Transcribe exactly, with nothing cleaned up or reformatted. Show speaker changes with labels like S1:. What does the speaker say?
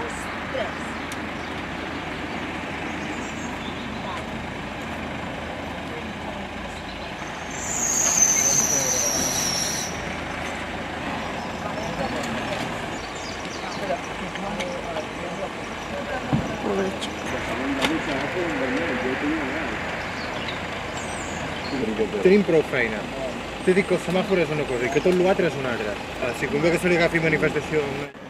S1: dos, tres.
S2: Pobre xic.
S3: Tenim prou feina. T'he dit que el semàfor és una cosa i que tot l'altre és una altra. Si convé que se li agafi manifestació...